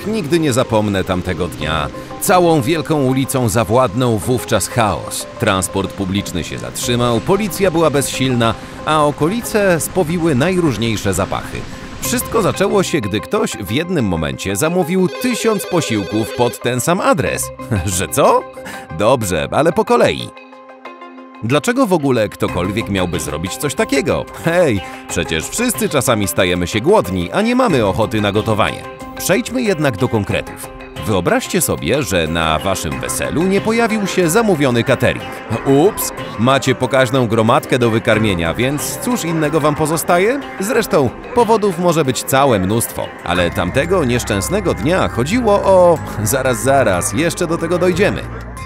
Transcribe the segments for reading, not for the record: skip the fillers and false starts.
nigdy nie zapomnę tamtego dnia. Całą wielką ulicą zawładnął wówczas chaos. Transport publiczny się zatrzymał, policja była bezsilna, a okolice spowiły najróżniejsze zapachy. Wszystko zaczęło się, gdy ktoś w jednym momencie zamówił 1000 posiłków pod ten sam adres. Że co? Dobrze, ale po kolei. Dlaczego w ogóle ktokolwiek miałby zrobić coś takiego? Hej, przecież wszyscy czasami stajemy się głodni, a nie mamy ochoty na gotowanie. Przejdźmy jednak do konkretów. Wyobraźcie sobie, że na waszym weselu nie pojawił się zamówiony catering. Ups, macie pokaźną gromadkę do wykarmienia, więc cóż innego wam pozostaje? Zresztą powodów może być całe mnóstwo, ale tamtego nieszczęsnego dnia chodziło o... Zaraz, jeszcze do tego dojdziemy.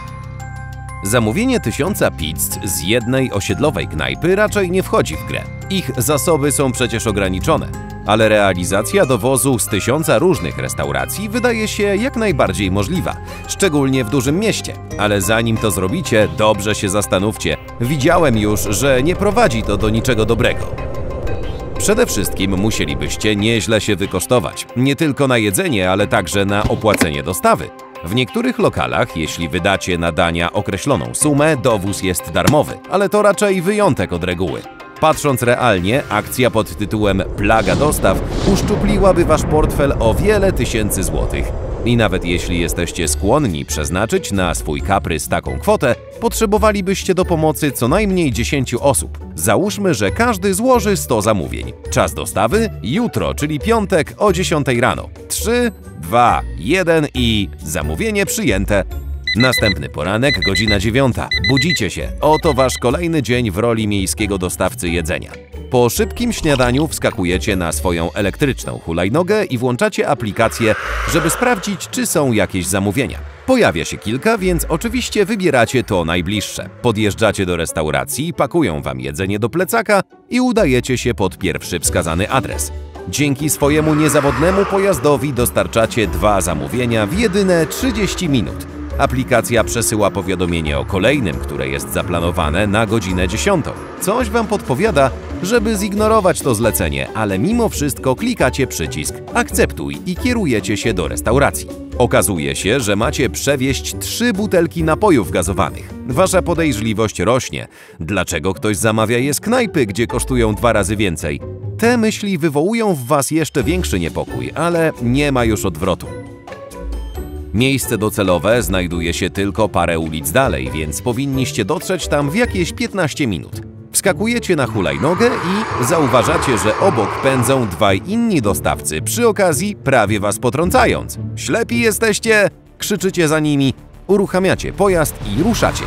Zamówienie 1000 pizz z jednej osiedlowej knajpy raczej nie wchodzi w grę. Ich zasoby są przecież ograniczone, ale realizacja dowozu z 1000 różnych restauracji wydaje się jak najbardziej możliwa, szczególnie w dużym mieście. Ale zanim to zrobicie, dobrze się zastanówcie. Widziałem już, że nie prowadzi to do niczego dobrego. Przede wszystkim musielibyście nieźle się wykosztować, nie tylko na jedzenie, ale także na opłacenie dostawy. W niektórych lokalach, jeśli wydacie na dania określoną sumę, dowóz jest darmowy, ale to raczej wyjątek od reguły. Patrząc realnie, akcja pod tytułem Plaga dostaw uszczupliłaby wasz portfel o wiele tysięcy złotych. I nawet jeśli jesteście skłonni przeznaczyć na swój kaprys taką kwotę, potrzebowalibyście do pomocy co najmniej 10 osób. Załóżmy, że każdy złoży 100 zamówień. Czas dostawy? Jutro, czyli piątek o 10 rano. 3, 2, 1 i zamówienie przyjęte. Następny poranek, godzina 9. Budzicie się. Oto wasz kolejny dzień w roli miejskiego dostawcy jedzenia. Po szybkim śniadaniu wskakujecie na swoją elektryczną hulajnogę i włączacie aplikację, żeby sprawdzić, czy są jakieś zamówienia. Pojawia się kilka, więc oczywiście wybieracie to najbliższe. Podjeżdżacie do restauracji, pakują wam jedzenie do plecaka i udajecie się pod pierwszy wskazany adres. Dzięki swojemu niezawodnemu pojazdowi dostarczacie 2 zamówienia w jedyne 30 minut. Aplikacja przesyła powiadomienie o kolejnym, które jest zaplanowane na godzinę 10. Coś wam podpowiada, żeby zignorować to zlecenie, ale mimo wszystko klikacie przycisk Akceptuj i kierujecie się do restauracji. Okazuje się, że macie przewieźć 3 butelki napojów gazowanych. Wasza podejrzliwość rośnie. Dlaczego ktoś zamawia je z knajpy, gdzie kosztują 2 razy więcej? Te myśli wywołują w was jeszcze większy niepokój, ale nie ma już odwrotu. Miejsce docelowe znajduje się tylko parę ulic dalej, więc powinniście dotrzeć tam w jakieś 15 minut. Wskakujecie na hulajnogę i zauważacie, że obok pędzą 2 inni dostawcy, przy okazji prawie was potrącając. Ślepi jesteście? Krzyczycie za nimi, uruchamiacie pojazd i ruszacie.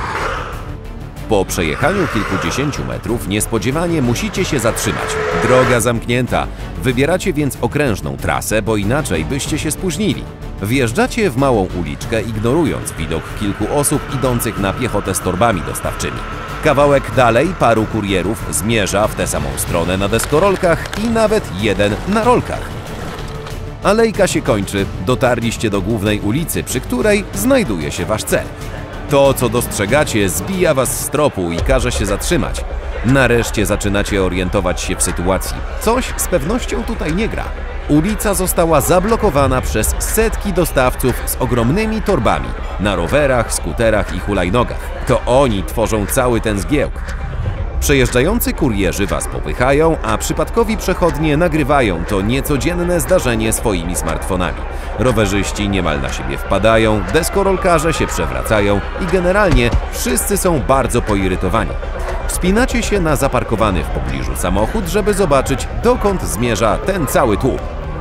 Po przejechaniu kilkudziesięciu metrów niespodziewanie musicie się zatrzymać. Droga zamknięta. Wybieracie więc okrężną trasę, bo inaczej byście się spóźnili. Wjeżdżacie w małą uliczkę, ignorując widok kilku osób idących na piechotę z torbami dostawczymi. Kawałek dalej paru kurierów zmierza w tę samą stronę na deskorolkach i nawet jeden na rolkach. Alejka się kończy. Dotarliście do głównej ulicy, przy której znajduje się wasz cel. To, co dostrzegacie, zbija was z tropu i każe się zatrzymać. Nareszcie zaczynacie orientować się w sytuacji. Coś z pewnością tutaj nie gra. Ulica została zablokowana przez setki dostawców z ogromnymi torbami na rowerach, skuterach i hulajnogach. To oni tworzą cały ten zgiełk. Przejeżdżający kurierzy was popychają, a przypadkowi przechodnie nagrywają to niecodzienne zdarzenie swoimi smartfonami. Rowerzyści niemal na siebie wpadają, deskorolkarze się przewracają i generalnie wszyscy są bardzo poirytowani. Wspinacie się na zaparkowany w pobliżu samochód, żeby zobaczyć, dokąd zmierza ten cały tłum.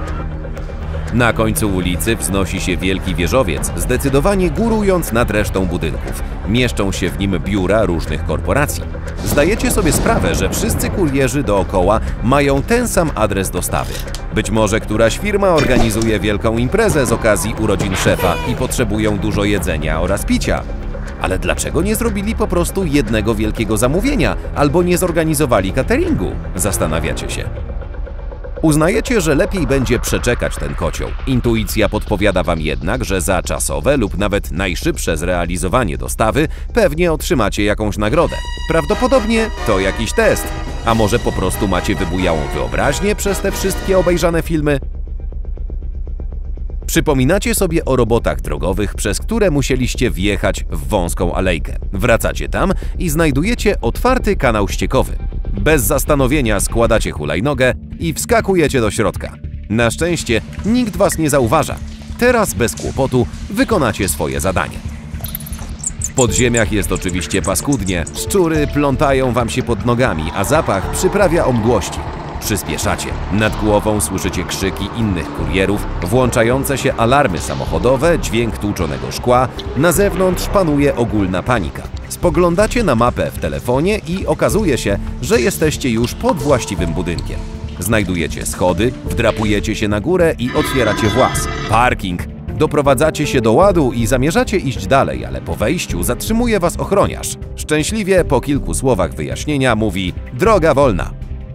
Na końcu ulicy wznosi się wielki wieżowiec, zdecydowanie górując nad resztą budynków. Mieszczą się w nim biura różnych korporacji. Zdajecie sobie sprawę, że wszyscy kurierzy dookoła mają ten sam adres dostawy. Być może któraś firma organizuje wielką imprezę z okazji urodzin szefa i potrzebują dużo jedzenia oraz picia. Ale dlaczego nie zrobili po prostu jednego wielkiego zamówienia albo nie zorganizowali cateringu? Zastanawiacie się. Uznajecie, że lepiej będzie przeczekać ten kocioł. Intuicja podpowiada wam jednak, że za czasowe lub nawet najszybsze zrealizowanie dostawy pewnie otrzymacie jakąś nagrodę. Prawdopodobnie to jakiś test. A może po prostu macie wybujałą wyobraźnię przez te wszystkie obejrzane filmy? Przypominacie sobie o robotach drogowych, przez które musieliście wjechać w wąską alejkę. Wracacie tam i znajdujecie otwarty kanał ściekowy. Bez zastanowienia składacie hulajnogę i wskakujecie do środka. Na szczęście nikt was nie zauważa. Teraz bez kłopotu wykonacie swoje zadanie. W podziemiach jest oczywiście paskudnie. Szczury plątają wam się pod nogami, a zapach przyprawia o mdłości. Przyspieszacie. Nad głową słyszycie krzyki innych kurierów, włączające się alarmy samochodowe, dźwięk tłuczonego szkła. Na zewnątrz panuje ogólna panika. Spoglądacie na mapę w telefonie i okazuje się, że jesteście już pod właściwym budynkiem. Znajdujecie schody, wdrapujecie się na górę i otwieracie włas. Parking. Doprowadzacie się do ładu i zamierzacie iść dalej, ale po wejściu zatrzymuje was ochroniarz. Szczęśliwie po kilku słowach wyjaśnienia mówi: droga wolna.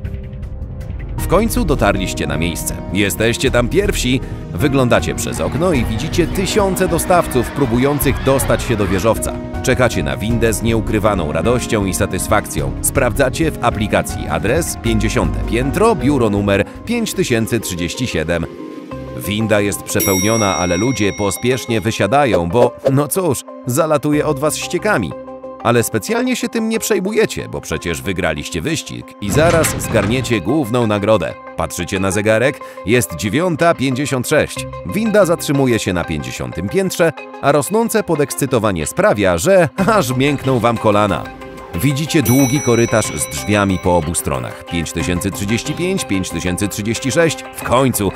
W końcu dotarliście na miejsce. Jesteście tam pierwsi. Wyglądacie przez okno i widzicie tysiące dostawców próbujących dostać się do wieżowca. Czekacie na windę z nieukrywaną radością i satysfakcją. Sprawdzacie w aplikacji adres 50. piętro, biuro numer 5037. Winda jest przepełniona, ale ludzie pospiesznie wysiadają, bo, no cóż, zalatuje od was ściekami. Ale specjalnie się tym nie przejmujecie, bo przecież wygraliście wyścig i zaraz zgarniecie główną nagrodę. Patrzycie na zegarek, jest 9:56. Winda zatrzymuje się na 50. piętrze, a rosnące podekscytowanie sprawia, że aż miękną wam kolana. Widzicie długi korytarz z drzwiami po obu stronach. 5035, 5036, w końcu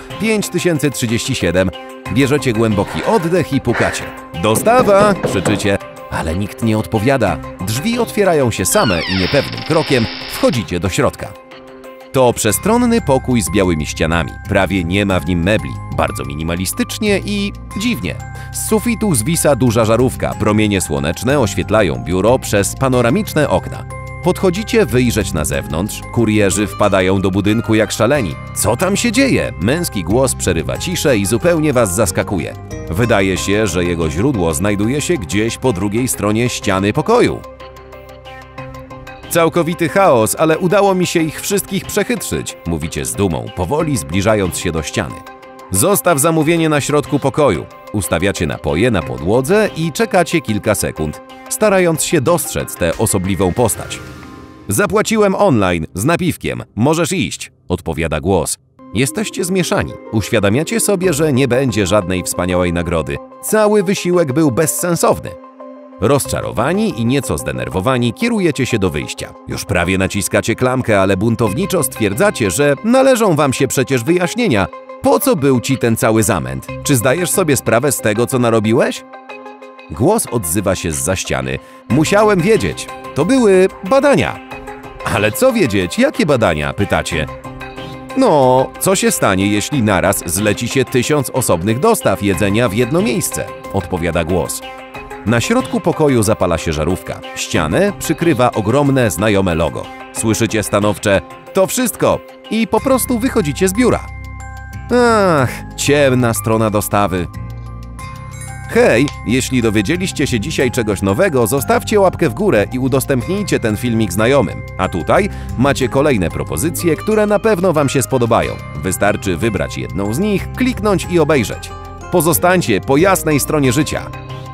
5037. Bierzecie głęboki oddech i pukacie. Dostawa! Krzyczycie, ale nikt nie odpowiada. Drzwi otwierają się same i niepewnym krokiem wchodzicie do środka. To przestronny pokój z białymi ścianami. Prawie nie ma w nim mebli. Bardzo minimalistycznie i dziwnie. Z sufitu zwisa duża żarówka. Promienie słoneczne oświetlają biuro przez panoramiczne okna. Podchodzicie wyjrzeć na zewnątrz. Kurierzy wpadają do budynku jak szaleni. Co tam się dzieje? Męski głos przerywa ciszę i zupełnie was zaskakuje. Wydaje się, że jego źródło znajduje się gdzieś po drugiej stronie ściany pokoju. Całkowity chaos, ale udało mi się ich wszystkich przechytrzyć, mówicie z dumą, powoli zbliżając się do ściany. Zostaw zamówienie na środku pokoju. Ustawiacie napoje na podłodze i czekacie kilka sekund, starając się dostrzec tę osobliwą postać. Zapłaciłem online, z napiwkiem, możesz iść, odpowiada głos. Jesteście zmieszani. Uświadamiacie sobie, że nie będzie żadnej wspaniałej nagrody. Cały wysiłek był bezsensowny. Rozczarowani i nieco zdenerwowani kierujecie się do wyjścia. Już prawie naciskacie klamkę, ale buntowniczo stwierdzacie, że należą wam się przecież wyjaśnienia. Po co był ci ten cały zamęt? Czy zdajesz sobie sprawę z tego, co narobiłeś? Głos odzywa się zza ściany. Musiałem wiedzieć. To były badania. Ale co wiedzieć? Jakie badania? Pytacie. No, co się stanie, jeśli naraz zleci się 1000 osobnych dostaw jedzenia w jedno miejsce? Odpowiada głos. Na środku pokoju zapala się żarówka. Ścianę przykrywa ogromne, znajome logo. Słyszycie stanowcze: to wszystko! I po prostu wychodzicie z biura. Ach, ciemna strona dostawy. Hej, jeśli dowiedzieliście się dzisiaj czegoś nowego, zostawcie łapkę w górę i udostępnijcie ten filmik znajomym. A tutaj macie kolejne propozycje, które na pewno wam się spodobają. Wystarczy wybrać jedną z nich, kliknąć i obejrzeć. Pozostańcie po jasnej stronie życia.